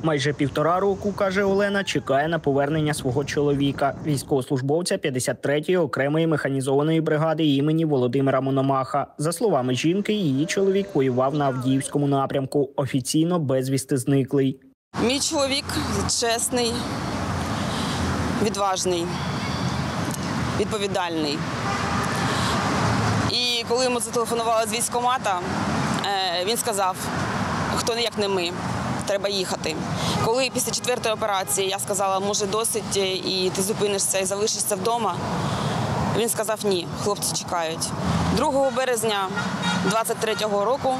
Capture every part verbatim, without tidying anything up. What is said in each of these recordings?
Майже півтора року, каже Олена, чекає на повернення свого чоловіка, військовослужбовця п'ятдесят третьої окремої механізованої бригади імені Володимира Мономаха. За словами жінки, її чоловік воював на Авдіївському напрямку, офіційно безвісти зниклий. Мій чоловік чесний, відважний, відповідальний. І коли йому зателефонували з військкомата, він сказав, хто не як не ми. Треба їхати. Коли після четвертої операції я сказала, може досить і ти зупинишся і залишишся вдома, він сказав ні, хлопці чекають. другого березня двадцять третього року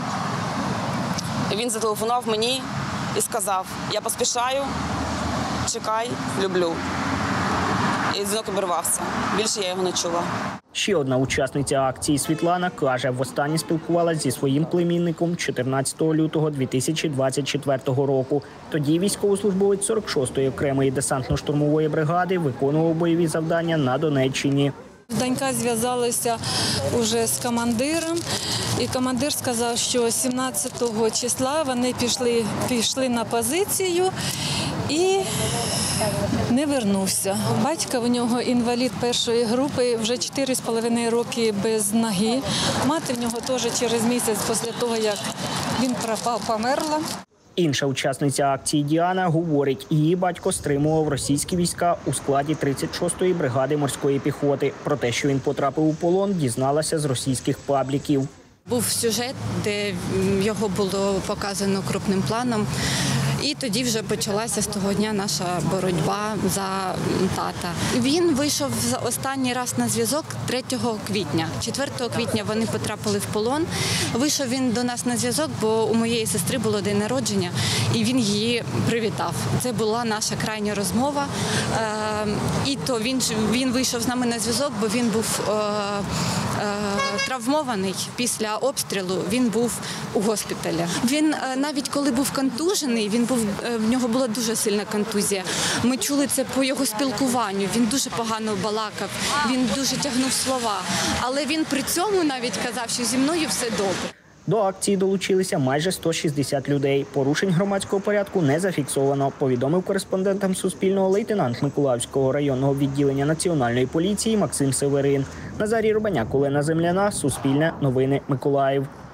він зателефонував мені і сказав, я поспішаю, чекай, люблю. І дзвінок обірвався. Більше я його не чула. Ще одна учасниця акції Світлана каже, востаннє спілкувалася зі своїм племінником чотирнадцятого лютого дві тисячі двадцять четвертого року. Тоді військовослужбовець сорок шостої окремої десантно-штурмової бригади виконував бойові завдання на Донеччині. Донька зв'язалася вже з командиром, і командир сказав, що сімнадцятого числа вони пішли, пішли на позицію і не вернувся. Батько в нього інвалід першої групи, вже чотири з половиною роки без ноги. Мати в нього теж через місяць після того, як він пропав, померла. Інша учасниця акції Діана говорить, її батько стримував російські війська у складі тридцять шостої бригади морської піхоти. Про те, що він потрапив у полон, дізналася з російських пабліків. Був сюжет, де його було показано крупним планом. І тоді вже почалася з того дня наша боротьба за тата. Він вийшов останній раз на зв'язок третього квітня. четвертого квітня вони потрапили в полон. Вийшов він до нас на зв'язок, бо у моєї сестри було день народження, і він її привітав. Це була наша крайня розмова. І то він, він вийшов з нами на зв'язок, бо він був травмований після обстрілу, він був у госпіталі. Він навіть коли був контужений, він був, в нього була дуже сильна контузія. Ми чули це по його спілкуванню, він дуже погано балакав, він дуже тягнув слова. Але він при цьому навіть казав, що зі мною все добре. До акції долучилися майже сто шістдесят людей. Порушень громадського порядку не зафіксовано, повідомив кореспондентам Суспільного лейтенант Миколаївського районного відділення Національної поліції Максим Северин. Назарій Рубаняк, Олена Земляна, Суспільне, Новини, Миколаїв.